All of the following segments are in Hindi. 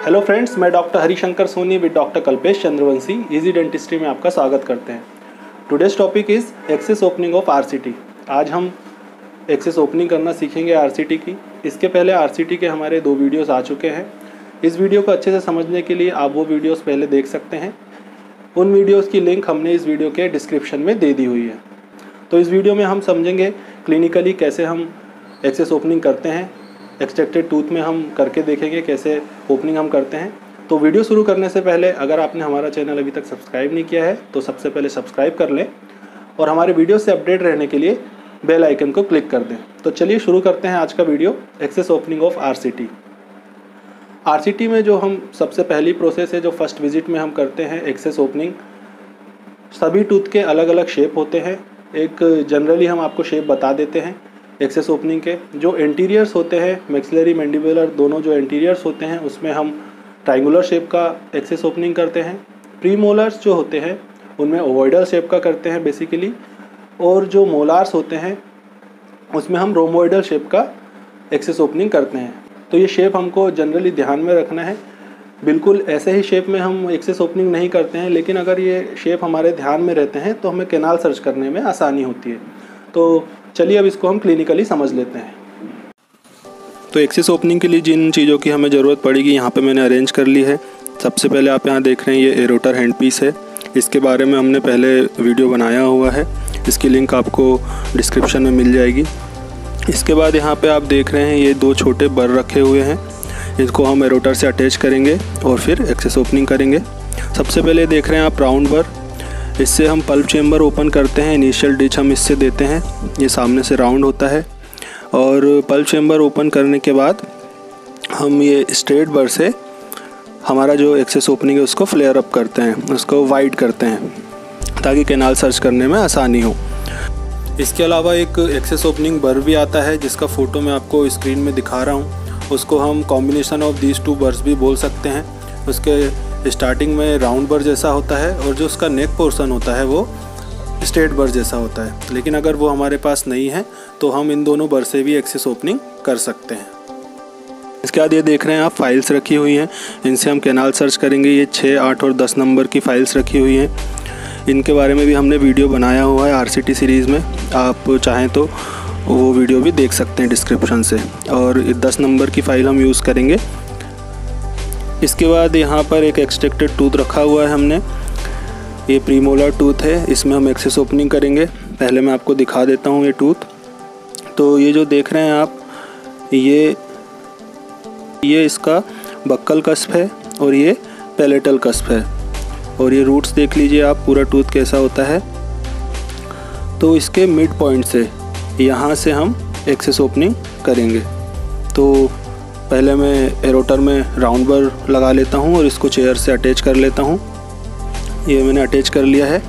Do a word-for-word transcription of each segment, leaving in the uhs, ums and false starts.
हेलो फ्रेंड्स, मैं doctor Harishankar Soni with doctor Kalpesh Chandravanshi easy dentistry में आपका स्वागत करते हैं। Today's topic is access opening of RCT. आज हम एक्सेस ओपनिंग करना सीखेंगे आरसीटी की। इसके पहले आरसीटी के हमारे दो वीडियोस आ चुके हैं। इस वीडियो को अच्छे से समझने के लिए आप वो वीडियोस पहले देख सकते हैं। उन वीडियोस की लिंक हमने इस वीडियो के डिस्क्रिप्शन में दे दी हुई है। तो इस वीडियो में हम समझेंगे क्लिनिकली कैसे हम एक्सेस ओपनिंग करते हैं। एक्सट्रैक्टेड टूथ में हम करके देखेंगे कैसे ओपनिंग हम करते हैं। तो वीडियो शुरू करने से पहले अगर आपने हमारा चैनल अभी तक सब्सक्राइब नहीं किया है तो सबसे पहले सब्सक्राइब कर लें और हमारे वीडियो से अपडेट रहने के लिए बेल आइकन को क्लिक कर दें। तो चलिए शुरू करते हैं आज का video, access opening of RCT. RCT में जो हम सबसे पहली प्रोसेस है जो फर्स्ट विजिट में हम करते हैं एक्सेस ओपनिंग। सभी टूथ के अलग अलग शेप होते हैं। एक जनरली हम आपको शेप बता देते हैं एक्सेस ओपनिंग के। जो एंटीरियर्स होते हैं, मैक्सिलरी मैंडिबुलर दोनों जो एंटीरियर्स होते हैं उसमें हम ट्रायंगुलर शेप का एक्सेस ओपनिंग करते हैं। प्रीमोलर्स जो होते हैं उनमें ओवॉइडल शेप का करते हैं बेसिकली, और जो मोलार्स होते हैं उसमें हम रोमोइडल शेप का एक्सेस ओपनिंग करते हैं। तो ये शेप हमको जनरली ध्यान में रखना है। बिल्कुल ऐसे ही शेप में हम एक्सेस ओपनिंग नहीं करते हैं, लेकिन अगर ये शेप हमारे ध्यान में रहते हैं तो हमें कैनाल सर्च करने में आसानी होती है। तो चलिए अब इसको हम क्लिनिकली समझ लेते हैं। तो एक्सेस ओपनिंग के लिए जिन चीज़ों की हमें ज़रूरत पड़ेगी यहाँ पे मैंने अरेंज कर ली है। सबसे पहले आप यहाँ देख रहे हैं ये एरोटर हैंड पीस है। इसके बारे में हमने पहले वीडियो बनाया हुआ है, इसकी लिंक आपको डिस्क्रिप्शन में मिल जाएगी। इसके बाद यहाँ पे आप देख रहे हैं ये दो छोटे बर रखे हुए हैं, इनको हम एरोटर से अटैच करेंगे और फिर एक्सेस ओपनिंग करेंगे। सबसे पहले देख रहे हैं आप राउंड बर, इससे हम पल्प चेम्बर ओपन करते हैं। इनिशियल डिच हम इससे देते हैं, ये सामने से राउंड होता है। और पल्प चेम्बर ओपन करने के बाद हम ये स्ट्रेट बर से हमारा जो एक्सेस ओपनिंग है उसको फ्लेयर अप करते हैं, उसको वाइड करते हैं ताकि कैनाल सर्च करने में आसानी हो। इसके अलावा एक एक्सेस ओपनिंग बर भी आता है जिसका फ़ोटो मैं आपको स्क्रीन में दिखा रहा हूँ। उसको हम combination of these two burs भी बोल सकते हैं। उसके स्टार्टिंग में राउंड बर जैसा होता है और जो उसका नेक पोर्शन होता है वो स्ट्रेट बर जैसा होता है। लेकिन अगर वो हमारे पास नहीं है तो हम इन दोनों बर से भी एक्सेस ओपनिंग कर सकते हैं। इसके बाद ये देख रहे हैं आप फाइल्स रखी हुई हैं, इनसे हम कैनाल सर्च करेंगे। ये छः, आठ और दस नंबर की फ़ाइल्स रखी हुई हैं। इनके बारे में भी हमने वीडियो बनाया हुआ है आरसीटी सीरीज़ में, आप चाहें तो वो वीडियो भी देख सकते हैं डिस्क्रिप्शन से। और दस नंबर की फ़ाइल हम यूज़ करेंगे। इसके बाद यहाँ पर एक एक्सट्रैक्टेड टूथ रखा हुआ है हमने, ये प्रीमोलर टूथ है, इसमें हम एक्सेस ओपनिंग करेंगे। पहले मैं आपको दिखा देता हूँ ये टूथ। तो ये जो देख रहे हैं आप, ये ये इसका बक्कल कस्प है और ये पैलेटल कस्प है। और ये रूट्स देख लीजिए आप, पूरा टूथ कैसा होता है। तो इसके मिड पॉइंट से यहाँ से हम एक्सेस ओपनिंग करेंगे। तो पहले मैं एरोटर में राउंड बर लगा लेता हूँ और इसको चेयर से अटैच कर लेता हूँ। ये मैंने अटैच कर लिया है।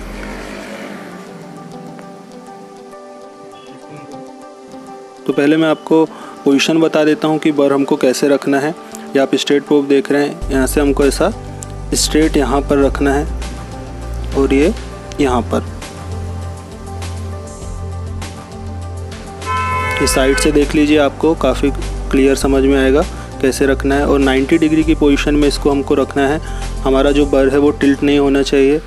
तो पहले मैं आपको पोजीशन बता देता हूँ कि बर हमको कैसे रखना है। या आप स्ट्रेट प्रोब देख रहे हैं, यहाँ से हमको ऐसा स्ट्रेट यहाँ पर रखना है और ये यहाँ पर। इस साइड से देख लीजिए, आपको काफ़ी क्लियर समझ में आएगा कैसे रखना है। और नब्बे डिग्री की पोजीशन में इसको हमको रखना है। हमारा जो बर है वो टिल्ट नहीं होना चाहिए।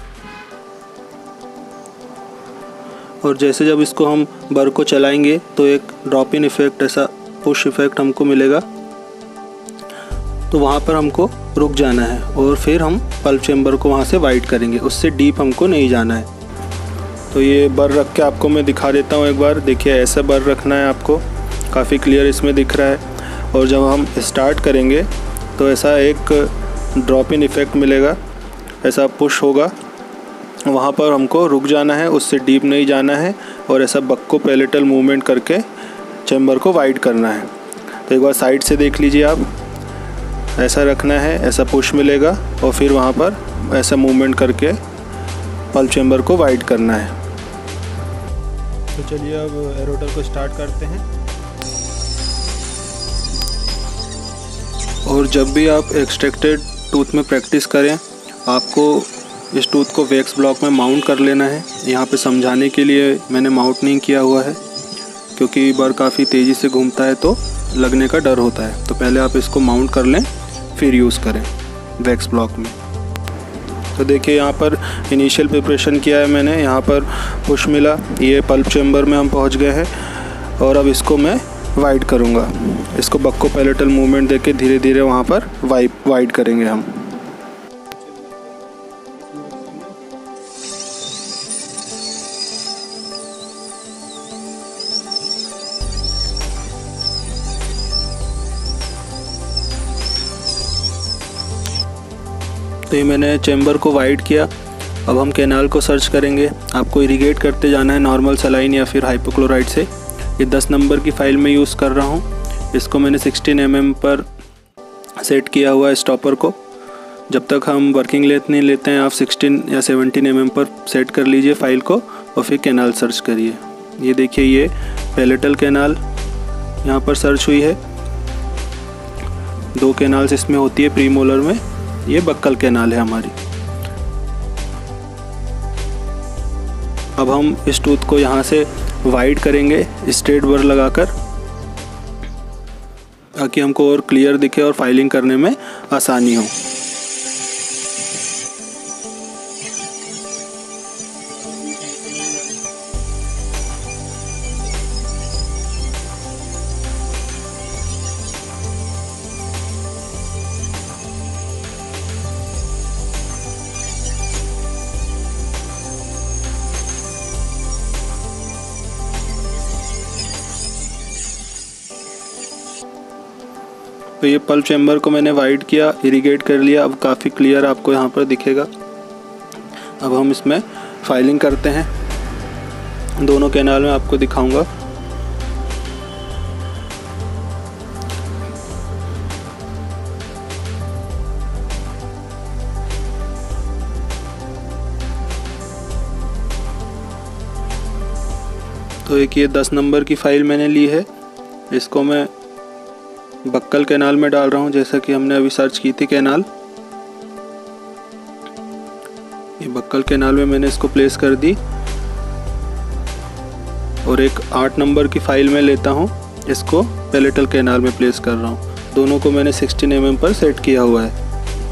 और जैसे जब इसको हम बर को चलाएंगे तो एक ड्रॉप इन इफ़ेक्ट, ऐसा पुश इफ़ेक्ट हमको मिलेगा। तो वहाँ पर हमको रुक जाना है और फिर हम पल्प चेम्बर को वहाँ से वाइड करेंगे, उससे डीप हमको नहीं जाना है। तो ये बर रख के आपको मैं दिखा देता हूँ एक बार। देखिए ऐसा बर रखना है आपको, काफ़ी क्लियर इसमें दिख रहा है। और जब हम स्टार्ट करेंगे तो ऐसा एक ड्रॉप इन इफ़ेक्ट मिलेगा, ऐसा पुश होगा, वहाँ पर हमको रुक जाना है, उससे डीप नहीं जाना है। और ऐसा बक को पैलेटल मूवमेंट करके चेम्बर को वाइड करना है। तो एक बार साइड से देख लीजिए आप, ऐसा रखना है, ऐसा पुश मिलेगा और फिर वहाँ पर ऐसा मूवमेंट करके पल्प चेम्बर को वाइड करना है। तो चलिए अब एरोटर को स्टार्ट करते हैं। और जब भी आप एक्सट्रैक्टेड टूथ में प्रैक्टिस करें, आपको इस टूथ को वैक्स ब्लॉक में माउंट कर लेना है। यहाँ पे समझाने के लिए मैंने माउंट नहीं किया हुआ है क्योंकि बर काफ़ी तेज़ी से घूमता है तो लगने का डर होता है। तो पहले आप इसको माउंट कर लें, फिर यूज़ करें वैक्स ब्लॉक में। तो देखिए यहाँ पर इनिशियल प्रिपरेशन किया है मैंने, यहाँ पर पुश मिला, ये पल्प चेम्बर में हम पहुँच गए हैं और अब इसको मैं वाइड करूँगा। इसको बक्को पैलेटल मूवमेंट देके धीरे धीरे वहाँ पर वाइड वाइड करेंगे हम। तो ये मैंने चैम्बर को वाइड किया। अब हम कैनाल को सर्च करेंगे। आपको इरिगेट करते जाना है नॉर्मल सलाइन या फिर हाइपोक्लोराइड से। ये दस नंबर की फ़ाइल में यूज़ कर रहा हूँ। इसको मैंने सोलह एम एम पर सेट किया हुआ है स्टॉपर को। जब तक हम वर्किंग लेंथ नहीं लेते हैं, आप सोलह या सत्रह एम एम पर सेट कर लीजिए फ़ाइल को और फिर कैनाल सर्च करिए। ये देखिए, ये पैलेटल कैनाल यहाँ पर सर्च हुई है। दो कैनाल्स इसमें होती है प्रीमोलर में। ये बक्कल कैनाल है हमारी। अब हम इस टूथ को यहाँ से वाइड करेंगे स्ट्रेट बर लगाकर, ताकि हमको और क्लियर दिखे और फाइलिंग करने में आसानी हो। तो ये पल्प चैम्बर को मैंने वाइड किया, इरिगेट कर लिया। अब काफ़ी क्लियर आपको यहाँ पर दिखेगा। अब हम इसमें फाइलिंग करते हैं। दोनों कैनाल में आपको दिखाऊंगा। तो एक ये दस नंबर की फ़ाइल मैंने ली है। इसको मैं बक्कल कैनाल में डाल रहा हूँ, जैसा कि हमने अभी सर्च की थी कैनाल। ये बक्कल कैनाल में मैंने इसको प्लेस कर दी। और एक आठ नंबर की फ़ाइल में लेता हूँ, इसको पैलेटल कैनाल में प्लेस कर रहा हूँ। दोनों को मैंने सोलह एम एम पर सेट किया हुआ है।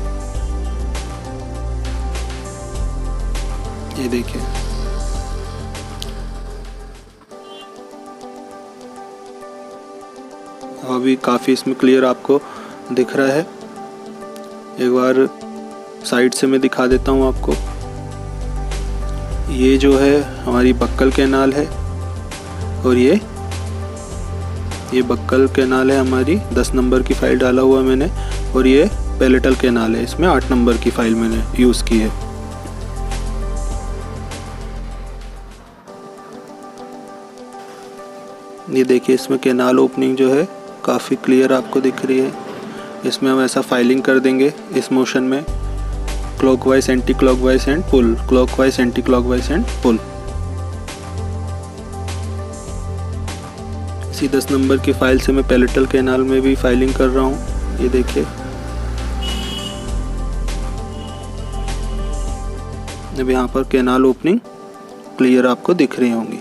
ये देखिए, अभी काफ़ी इसमें क्लियर आपको दिख रहा है। एक बार साइड से मैं दिखा देता हूँ आपको। ये जो है हमारी बक्कल कैनाल है और ये ये बक्कल कैनाल है हमारी। दस नंबर की फ़ाइल डाला हुआ मैंने। और ये पैलेटल कैनाल है, इसमें आठ नंबर की फ़ाइल मैंने यूज़ की है। ये देखिए, इसमें कैनाल ओपनिंग जो है काफ़ी क्लियर आपको दिख रही है। इसमें हम ऐसा फाइलिंग कर देंगे इस मोशन में, clockwise anti clockwise and pull, clockwise anti clockwise and pull. इसी दस नंबर की फ़ाइल से मैं पैलेटल कैनाल में भी फाइलिंग कर रहा हूँ। ये देखिए, अब यहाँ पर कैनाल ओपनिंग क्लियर आपको दिख रही होंगी।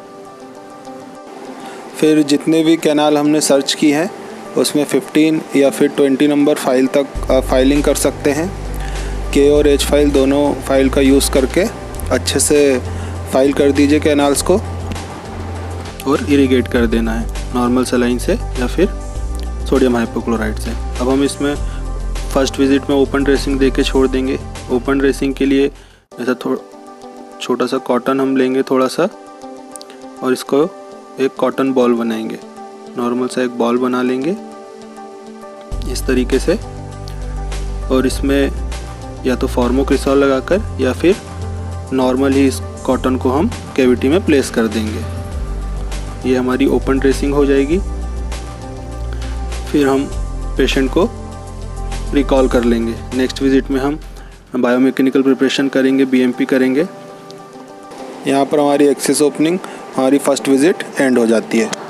फिर जितने भी कैनाल हमने सर्च की हैं उसमें पंद्रह या फिर बीस नंबर फाइल तक फाइलिंग कर सकते हैं। के और एच फाइल दोनों फाइल का यूज़ करके अच्छे से फाइल कर दीजिए कैनाल्स को और इरिगेट कर देना है नॉर्मल सलाइन से या फिर सोडियम हाइपोक्लोराइड से। अब हम इसमें फर्स्ट विजिट में ओपन ड्रेसिंग दे के छोड़ देंगे। ओपन ड्रेसिंग के लिए ऐसा थोड़ा छोटा सा कॉटन हम लेंगे थोड़ा सा, और इसको एक कॉटन बॉल बनाएंगे। नॉर्मल सा एक बॉल बना लेंगे इस तरीके से, और इसमें या तो फॉर्मोक्रिसॉल लगाकर या फिर नॉर्मल ही इस कॉटन को हम कैविटी में प्लेस कर देंगे। ये हमारी ओपन ड्रेसिंग हो जाएगी। फिर हम पेशेंट को रिकॉल कर लेंगे। नेक्स्ट विजिट में हम बायोमैकेनिकल प्रिपरेशन करेंगे, बीएमपी करेंगे। यहाँ पर हमारी एक्सेस ओपनिंग, हमारी फर्स्ट विजिट एंड हो जाती है।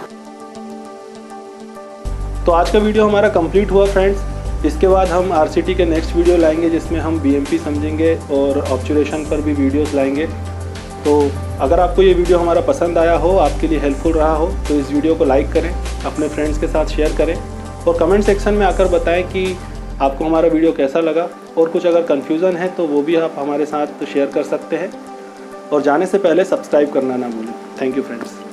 तो आज का वीडियो हमारा कंप्लीट हुआ फ्रेंड्स। इसके बाद हम आरसीटी के नेक्स्ट वीडियो लाएंगे जिसमें हम बीएमपी समझेंगे और ऑब्जर्वेशन पर भी वीडियोस लाएंगे। तो अगर आपको ये वीडियो हमारा पसंद आया हो, आपके लिए हेल्पफुल रहा हो, तो इस वीडियो को लाइक करें, अपने फ्रेंड्स के साथ शेयर करें और कमेंट सेक्शन में आकर बताएं कि आपको हमारा वीडियो कैसा लगा और कुछ अगर कन्फ्यूज़न है तो वो भी आप हमारे साथ शेयर कर सकते हैं। और जाने से पहले सब्सक्राइब करना ना भूलें। Thank you friends.